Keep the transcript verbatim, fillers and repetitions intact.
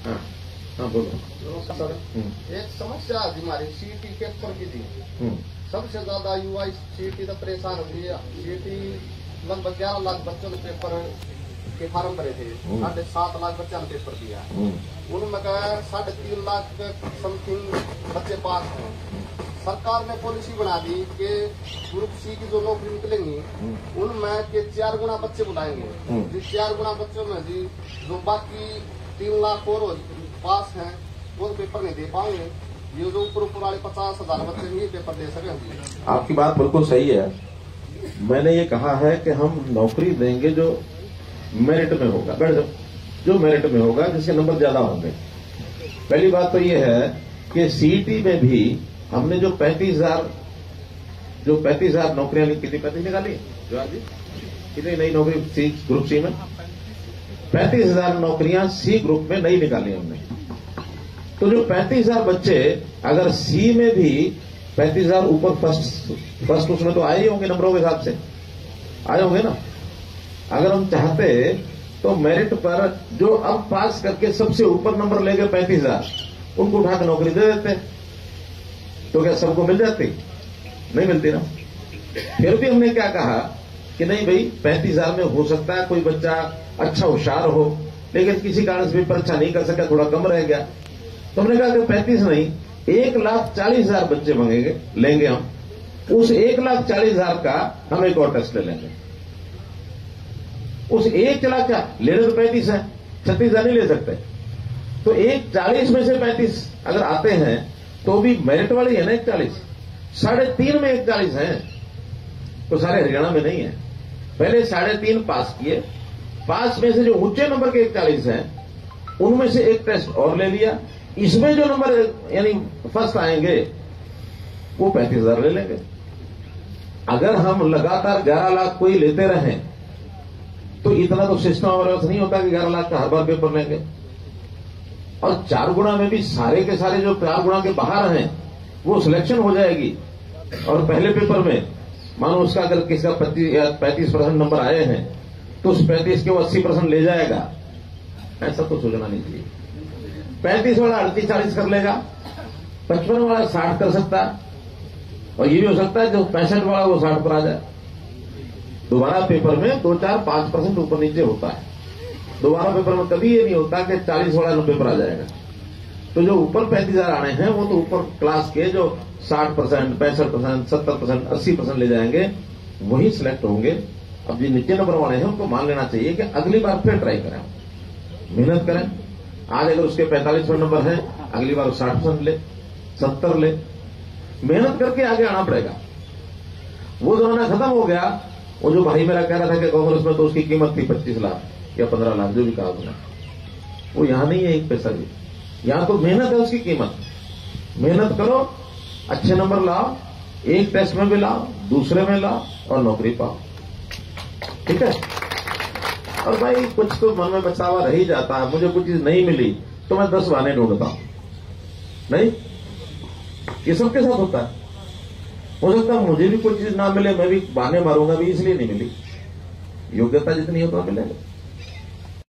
हाँ हाँ बोलो। सर एक समस्या आज हमारी सीईटी पेपर की थी। सबसे ज्यादा युवा सीईटी तो परेशान हो गई। सीईटी लगभग ग्यारह लाख बच्चों ने पेपर के फार्म भरे थे, साढ़े सात लाख बच्चों ने पेपर दिया। उनमें कहा साढ़े तीन लाख समथिंग बच्चे पास हैं। सरकार ने पॉलिसी बना दी कि ग्रुप सी की जो नौकरी निकलेंगी उनमें के चार गुना बच्चे बुलाएंगे। जिस चार गुना बच्चों में जी जो बाकी तीन लाख और पास हैं वो पेपर नहीं दे पाएंगे। ये जो ऊपर ऊपर वाले पचास हजार बच्चे नहीं पेपर दे सके। आपकी बात बिल्कुल सही है। मैंने ये कहा है कि हम नौकरी देंगे जो मेरिट में होगा, जो मेरिट में होगा, जिसके नंबर ज्यादा होंगे। पहली बात तो ये है कि सीईटी में भी हमने जो पैंतीस हजार जो पैंतीस हजार नौकरियां कितनी पैंतीस निकाली जवाब जी कितनी नई नौकरी सी ग्रुप सी में पैंतीस हजार नौकरियां सी ग्रुप में नई निकाली हमने। तो जो पैंतीस हजार बच्चे अगर सी में भी पैंतीस हजार ऊपर फर्स्ट फर्स्ट उसमें तो आए ही होंगे, नंबरों के हिसाब से आए होंगे ना। अगर हम चाहते तो मेरिट पर जो अब पास करके सबसे ऊपर नंबर ले गए पैंतीस हजार उनको उठाकर नौकरी दे देते, तो क्या सबको मिल जाती? नहीं मिलती ना। फिर भी हमने क्या कहा कि नहीं भाई पैंतीस हजार में हो सकता है कोई बच्चा अच्छा होशियार हो लेकिन किसी कारण से भी परीक्षा नहीं कर सका, थोड़ा कम रह गया। तो हमने कहा कि पैंतीस नहीं एक लाख चालीस हजार बच्चे मांगेंगे लेंगे हम। उस एक लाख चालीस हजार का हम एक और टेस्ट ले लेंगे। उस एक लाख का लेने तो पैंतीस है, छत्तीस हजार नहीं ले सकते। तो एक चालीस में से पैंतीस अगर आते हैं तो भी मेरिट वाली है ना एक चालीस, साढ़े तीन में एक चालीस है तो सारे हरियाणा में नहीं है। पहले साढ़े तीन पास किए, पास में से जो ऊंचे नंबर के एक चालीस हैं उनमें से एक टेस्ट और ले लिया। इसमें जो नंबर यानी फर्स्ट आएंगे वो पैंतीस हजार ले लेंगे। अगर हम लगातार ग्यारह लाख कोई लेते रहें तो इतना तो सिस्टम और नहीं होता कि ग्यारह लाख का हर बार पेपर लेंगे। और चार गुणा में भी सारे के सारे जो चार गुणा के बाहर हैं वो सिलेक्शन हो जाएगी। और पहले पेपर में मानो उसका अगर किसका पच्चीस या पैंतीस परसेंट नंबर आए हैं तो उस पैंतीस के वो अस्सी परसेंट ले जाएगा। ऐसा तो सोचना नहीं चाहिए। पैंतीस वाला अड़तीस चालीस कर लेगा, पचपन वाला साठ कर सकता है, और ये भी हो सकता है जो पैंसठ वाला वो साठ पर आ जाए। दोबारा पेपर में दो चार पांच परसेंट ऊपर नीचे होता है। दोबारा पेपर में कभी ये नहीं होता कि चालीस वाला नब्बे पर आ जाएगा। तो जो ऊपर पैंतीस हजार आने हैं वो तो ऊपर क्लास के जो साठ परसेंट पैंसठ परसेंट सत्तर परसेंट अस्सी परसेंट ले जाएंगे वही सिलेक्ट होंगे। अब जो नीचे नंबर वाले हैं उनको मान लेना चाहिए कि अगली बार फिर ट्राई करें, मेहनत करें। आज अगर उसके पैंतालीस पर नंबर है अगली बार साठ परसेंट ले, सत्तर ले, मेहनत करके आगे आना पड़ेगा। वो जमाना खत्म हो गया। वो जो भाई मेरा कह रहा था कि कांग्रेस में तो उसकी कीमत थी पच्चीस लाख या पंद्रह लाख जो भी कहा उसने, वो यहां नहीं है एक पैसा भी। यहां तो मेहनत है उसकी कीमत। मेहनत करो, अच्छे नंबर लाओ, एक टेस्ट में भी लाओ, दूसरे में लाओ और नौकरी पाओ। ठीक है। और भाई कुछ तो मन में बचावा रह ही जाता है। मुझे कुछ चीज नहीं मिली तो मैं दस बहाने ढूंढता हूं। नहीं, ये सबके साथ होता है। हो सकता है मुझे भी कोई चीज ना मिले, मैं भी बहाने मारूंगा भी इसलिए नहीं मिली। योग्यता जितनी हो तो मिलेगा।